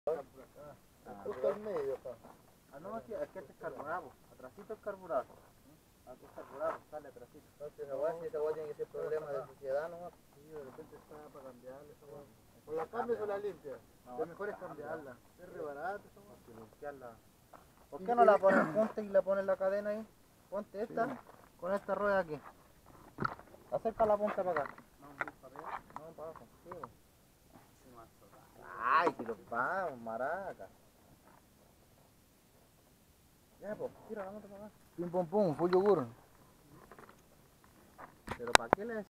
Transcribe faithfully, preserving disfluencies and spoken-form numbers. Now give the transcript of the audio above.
Ah, justo al medio, pa. Ah, no, aquí, es que este es carburado. Atrasito es carburado. Aquí es carburado, sale atrasito. Entonces esa agua, si esa agua tiene que ser problema de suciedad, ¿no? Sí, de repente está para cambiarla esa agua. O la cambias o la limpias. No, Lo mejor es cambiarla. Es re barato esa agua. Hay que limpiarla. ¿Por Y- qué no y- la pones punta y la pones la cadena ahí? Ponte esta, Sí. con esta rueda aquí. Acerca la punta para acá. No, para arriba. No, para abajo. Sí. Ay, si los vamos, maraca. Ya, pues, tira la moto para acá. Pim pum pum, full yogur. Pero ¿para qué le